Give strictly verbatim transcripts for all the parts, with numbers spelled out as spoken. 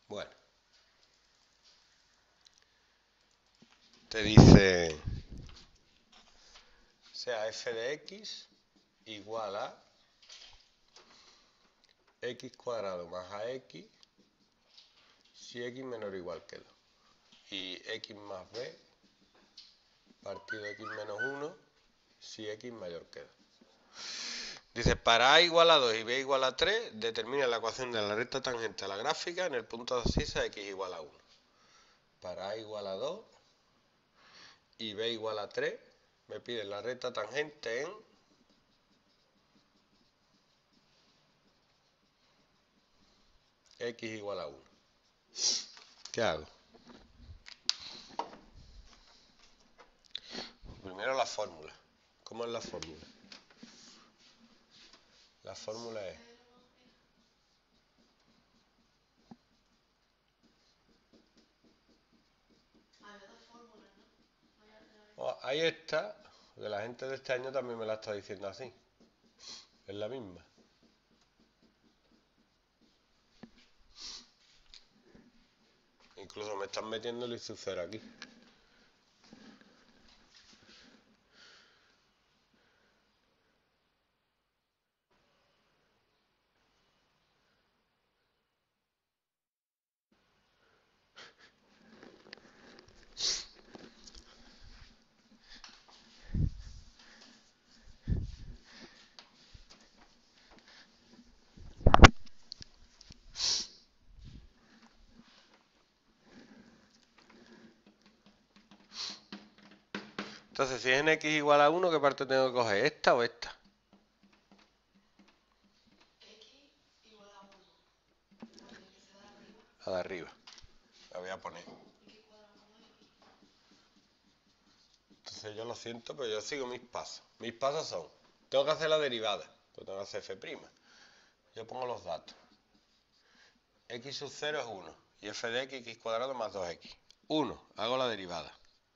Bueno. Te dice, sea f de x igual a x cuadrado más ax si x menor o igual que dos. Y x más b partido x menos uno si x mayor que dos. Dice, para a igual a dos y b igual a tres, determina la ecuación de la recta tangente a la gráfica en el punto de abscisa x igual a uno. Para a igual a dos y b igual a tres, me piden la recta tangente en x igual a uno. ¿Qué hago? Primero la fórmula. ¿Cómo es la fórmula? La fórmula es oh, ahí está, porque la gente de este año también me la está diciendo así. Es la misma. Incluso me están metiendo el isocero aquí. Entonces, si es en x igual a uno, ¿qué parte tengo que coger? ¿Esta o esta? La de arriba. La voy a poner. Entonces yo lo siento, pero yo sigo mis pasos. Mis pasos son, tengo que hacer la derivada, pues tengo que hacer f'. Yo pongo los datos. X sub cero es uno. Y f de x, x cuadrado más dos x. uno. Hago la derivada.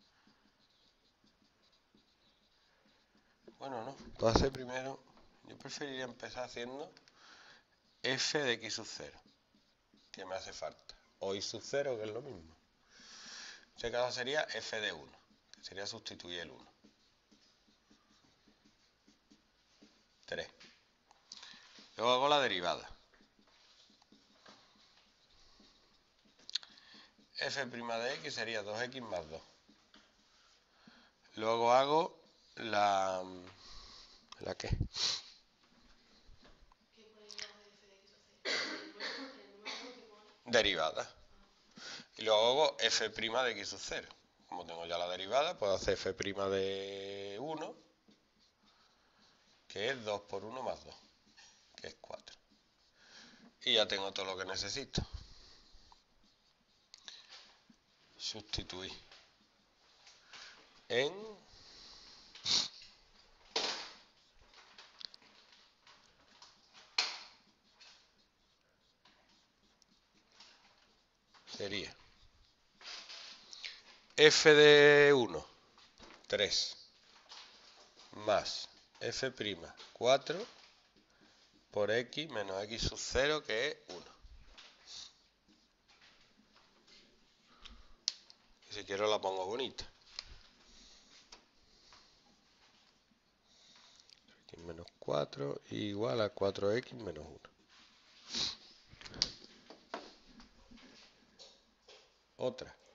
Bueno, no. Puedo hacer primero, yo preferiría empezar haciendo f de x sub cero, que me hace falta. O y sub cero, que es lo mismo. En este caso sería f de uno, que sería sustituir el uno. tres. Luego hago la derivada. F' de x sería dos x más dos. Luego hago la... ¿La qué? Derivada. Y luego hago f' de x sub cero. Como tengo ya la derivada, puedo hacer f' de uno, que es dos por uno más dos, que es cuatro. Y ya tengo todo lo que necesito. Sustituir en sería f de uno, tres, más f', cuatro, por x menos x sub cero, que es uno. Y si quiero la pongo bonita. X menos cuatro igual a cuatro x menos uno. Otra.